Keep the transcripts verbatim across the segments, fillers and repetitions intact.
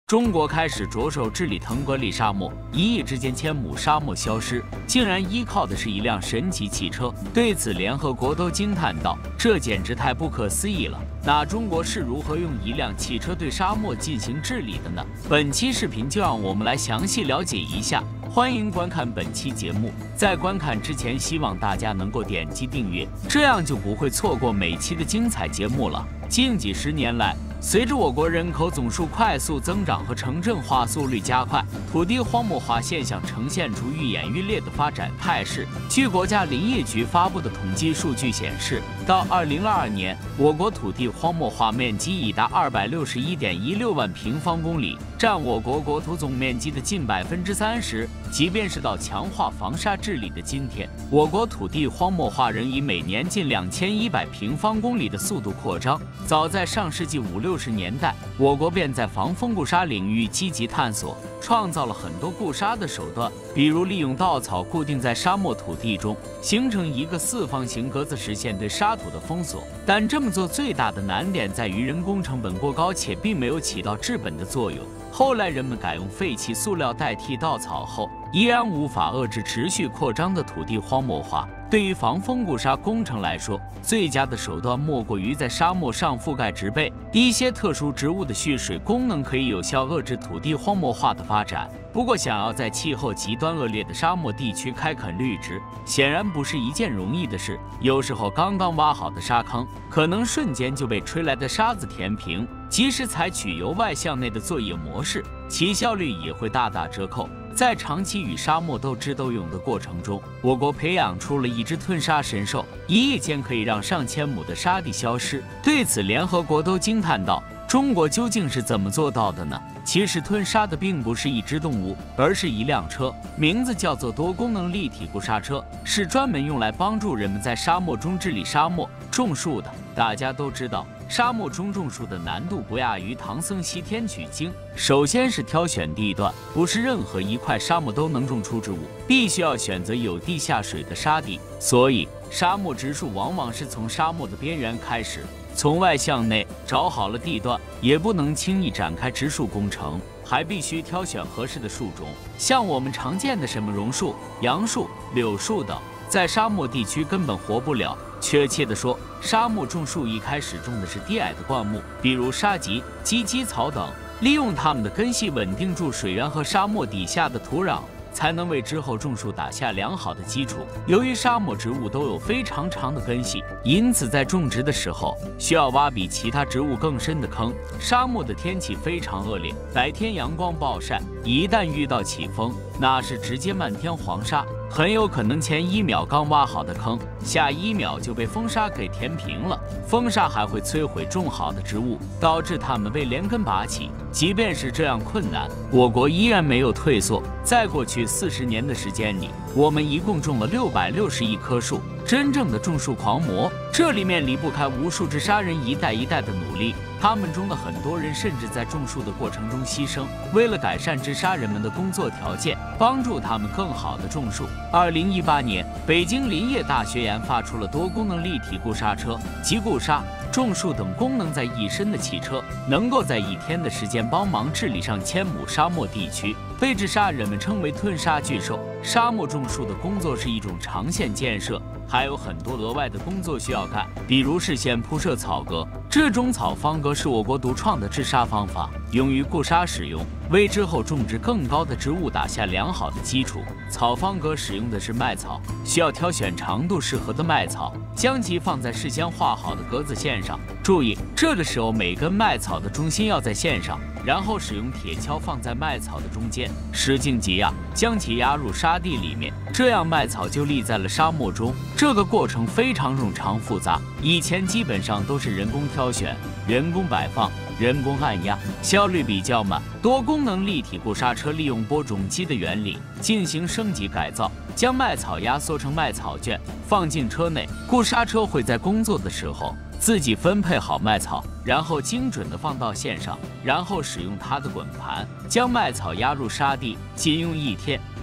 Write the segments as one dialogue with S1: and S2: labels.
S1: 中国开始着手治理腾格里沙漠，一夜之间千亩沙漠消失，竟然依靠的是一辆神奇汽车。对此，联合国都惊叹道：“这简直太不可思议了！那中国是如何用一辆汽车对沙漠进行治理的呢？”本期视频就让我们来详细了解一下。欢迎观看本期节目，在观看之前，希望大家能够点击订阅，这样就不会错过每期的精彩节目了。近几十年来，随着我国人口总数快速增长和城镇化速率加快，土地荒漠化现象呈现出愈演愈烈的发展态势。据国家林业局发布的统计数据显示，到二零二二年，我国土地荒漠化面积已达二百六十一点一六万平方公里，占我国国土总面积的近百分之三十。即便是到强化防沙治理的今天，我国土地荒漠化仍以每年近两千一百平方公里的速度扩张。早在上世纪五六十年代，我国便在防风固沙领域积极探索，创造了很多固沙的手段，比如利用稻草固定在沙漠土地中，形成一个四方形格子，实现对沙土的封锁。但这么做最大的难点在于人工成本过高，且并没有起到治本的作用。后来人们改用废弃塑料代替稻草后，依然无法遏制持续扩张的土地荒漠化。对于防风固沙工程来说，最佳的手段莫过于在沙漠上覆盖植被，一些特殊植物的蓄水功能可以有效遏制土地荒漠化的发展。不过，想要在气候极端恶劣的沙漠地区开垦绿植，显然不是一件容易的事。有时候，刚刚挖好的沙坑，可能瞬间就被吹来的沙子填平。即使采取由外向内的作业模式，其效率也会大打折扣。在长期与沙漠斗智斗勇的过程中，我国培养出了一只吞沙神兽，一夜间可以让上千亩的沙地消失。对此，联合国都惊叹道：“中国究竟是怎么做到的呢？”其实吞沙的并不是一只动物，而是一辆车，名字叫做多功能立体固沙车，是专门用来帮助人们在沙漠中治理沙漠、种树的。大家都知道，沙漠中种树的难度不亚于唐僧西天取经。首先是挑选地段，不是任何一块沙漠都能种出植物，必须要选择有地下水的沙地。所以，沙漠植树往往是从沙漠的边缘开始，从外向内找好了地段，也不能轻易展开植树工程，还必须挑选合适的树种。像我们常见的什么榕树、杨树、柳树等，在沙漠地区根本活不了。确切地说，沙漠种树一开始种的是低矮的灌木，比如沙棘、芨芨草等，利用它们的根系稳定住水源和沙漠底下的土壤，才能为之后种树打下良好的基础。由于沙漠植物都有非常长的根系，因此在种植的时候需要挖比其他植物更深的坑。沙漠的天气非常恶劣，白天阳光暴晒，一旦遇到起风，那是直接漫天黄沙，很有可能前一秒刚挖好的坑，下一秒就被风沙给填平了。风沙还会摧毁种好的植物，导致它们被连根拔起。即便是这样困难，我国依然没有退缩。在过去四十年的时间里，我们一共种了六百六十亿棵树，真正的种树狂魔。这里面离不开无数只沙人一代一代的努力，他们中的很多人甚至在种树的过程中牺牲，为了改善治沙人们的工作条件，帮助他们更好的种树。二零一八年，北京林业大学研发出了多功能立体固沙车，集固沙、种树等功能在一身的汽车，能够在一天的时间帮忙治理上千亩沙漠地区，被治沙人们称为吞沙巨兽。沙漠种树的工作是一种长线建设，还有很多额外的工作需要干，比如事先铺设草格。这种草方格是我国独创的治沙方法，用于固沙使用，为之后种植更高的植物打下良好的基础。草方格使用的是麦草，需要挑选长度适合的麦草，将其放在事先画好的格子线上。注意，这个时候每根麦草的中心要在线上，然后使用铁锹放在麦草的中间，使劲挤压，将其压入沙地里面，这样麦草就立在了沙漠中。这个过程非常冗长复杂，以前基本上都是人工挑选、人工摆放、人工按压，效率比较慢。多功能立体固沙车利用播种机的原理进行升级改造，将麦草压缩成麦草卷，放进车内。固沙车会在工作的时候自己分配好麦草，然后精准地放到线上，然后使用它的滚盘将麦草压入沙地，仅用一天，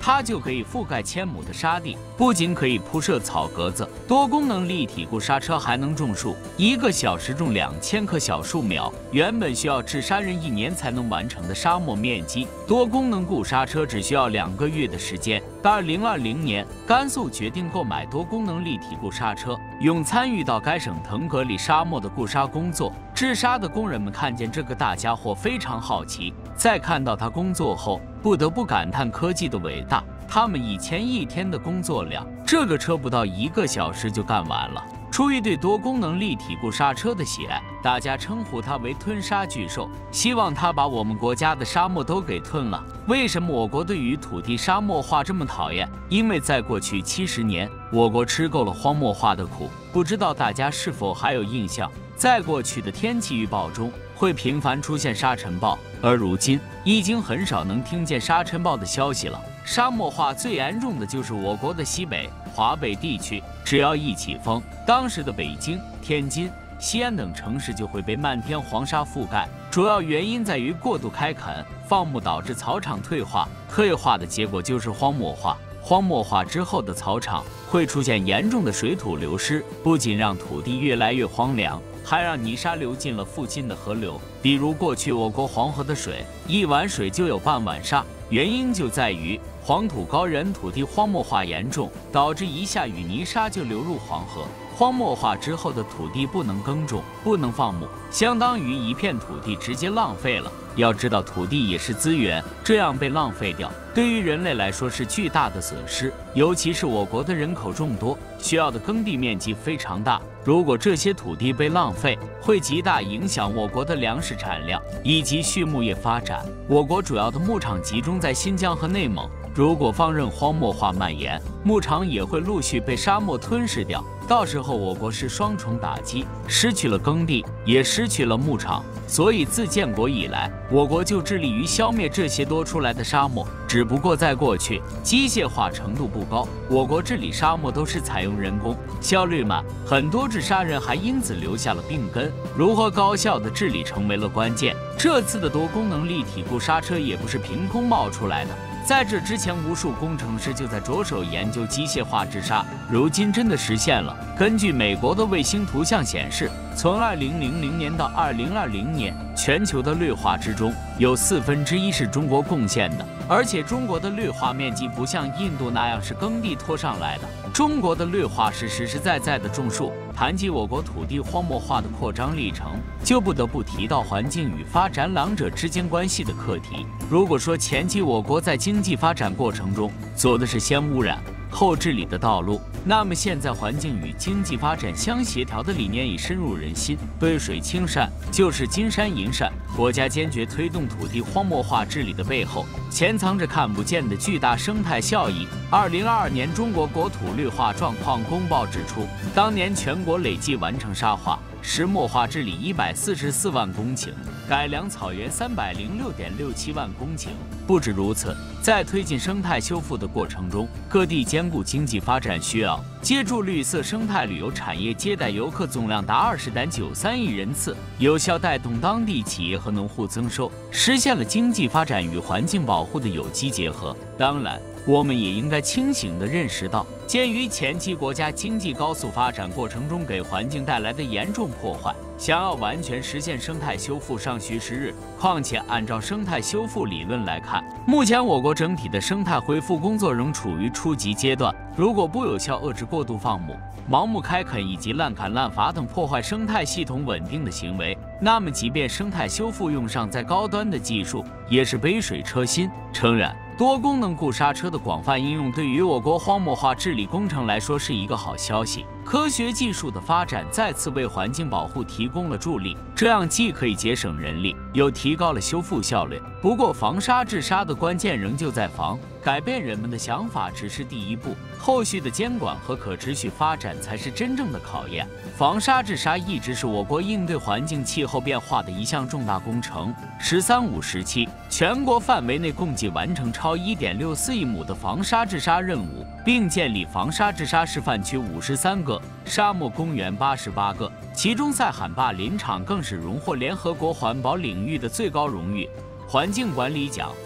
S1: 它就可以覆盖千亩的沙地，不仅可以铺设草格子，多功能立体固沙车还能种树，一个小时种两千棵小树苗。原本需要治沙人一年才能完成的沙漠面积，多功能固沙车只需要两个月的时间。二零二零年，甘肃决定购买多功能立体固沙车，用参与到该省腾格里沙漠的固沙工作。治沙的工人们看见这个大家伙非常好奇，在看到他工作后，不得不感叹科技的伟大。他们以前一天的工作量，这个车不到一个小时就干完了。出于对多功能立体固沙车的喜爱，大家称呼它为吞沙巨兽，希望它把我们国家的沙漠都给吞了。为什么我国对于土地沙漠化这么讨厌？因为在过去七十年，我国吃够了荒漠化的苦，不知道大家是否还有印象？在过去的天气预报中，会频繁出现沙尘暴，而如今已经很少能听见沙尘暴的消息了。沙漠化最严重的就是我国的西北、华北地区，只要一起风，当时的北京、天津、西安等城市就会被漫天黄沙覆盖。主要原因在于过度开垦、放牧导致草场退化，退化的结果就是荒漠化。荒漠化之后的草场会出现严重的水土流失，不仅让土地越来越荒凉，还让泥沙流进了附近的河流。比如过去我国黄河的水，一碗水就有半碗沙，原因就在于黄土高原土地荒漠化严重，导致一下雨泥沙就流入黄河。荒漠化之后的土地不能耕种，不能放牧，相当于一片土地直接浪费了。要知道，土地也是资源，这样被浪费掉，对于人类来说是巨大的损失。尤其是我国的人口众多，需要的耕地面积非常大。如果这些土地被浪费，会极大影响我国的粮食产量以及畜牧业发展。我国主要的牧场集中在新疆和内蒙，如果放任荒漠化蔓延，牧场也会陆续被沙漠吞噬掉。到时候我国是双重打击，失去了耕地，也失去了牧场。所以自建国以来，我国就致力于消灭这些多出来的沙漠。只不过在过去，机械化程度不高，我国治理沙漠都是采用人工，效率慢，很多治沙人还因此留下了病根。如何高效的治理成为了关键。这次的多功能立体固沙车也不是凭空冒出来的。在这之前，无数工程师就在着手研究机械化治沙，如今真的实现了。根据美国的卫星图像显示，从二零零零年到二零二零年，全球的绿化之中有四分之一是中国贡献的，而且中国的绿化面积不像印度那样是耕地拖上来的，中国的绿化是实实在在的种树。谈及我国土地荒漠化的扩张历程，就不得不提到环境与发展两者之间关系的课题。如果说前期我国在经济发展过程中走的是先污染后治理的道路，那么现在环境与经济发展相协调的理念已深入人心。杯水青山就是金山银山，国家坚决推动土地荒漠化治理的背后，潜藏着看不见的巨大生态效益。二零二二年中国国土绿化状况公报指出，当年全国累计完成沙化、石墨化治理一百四十四万公顷，改良草原三百零六点六七万公顷。不止如此，在推进生态修复的过程中，各地兼顾经济发展需要，借助绿色生态旅游产业接待游客总量达二十点九三亿人次，有效带动当地企业和农户增收，实现了经济发展与环境保护的有机结合。当然，我们也应该清醒地认识到，鉴于前期国家经济高速发展过程中给环境带来的严重破坏，想要完全实现生态修复尚需时日。况且按照生态修复理论来看，目前我国整体的生态恢复工作仍处于初级阶段，如果不有效遏制过度放牧、盲目开垦以及滥砍滥伐等破坏生态系统稳定的行为，那么即便生态修复用上再高端的技术，也是杯水车薪。诚然，多功能固沙车的广泛应用对于我国荒漠化治理工程来说是一个好消息。科学技术的发展再次为环境保护提供了助力，这样既可以节省人力，又提高了修复效率。不过，防沙治沙的关键仍旧在防，改变人们的想法只是第一步，后续的监管和可持续发展才是真正的考验。防沙治沙一直是我国应对环境气候变化的一项重大工程。“十三五”时期，全国范围内共计完成超 一点六四亿亩的防沙治沙任务，并建立防沙治沙示范区五十三个，沙漠公园八十八个，其中塞罕坝林场更是荣获联合国环保领域的最高荣誉——环境管理奖。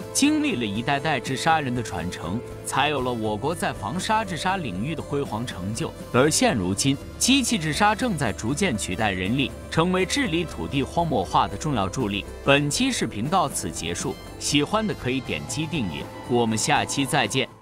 S1: 经历了一代代治沙人的传承，才有了我国在防沙治沙领域的辉煌成就。而现如今，机器治沙正在逐渐取代人力，成为治理土地荒漠化的重要助力。本期视频到此结束，喜欢的可以点击订阅，我们下期再见。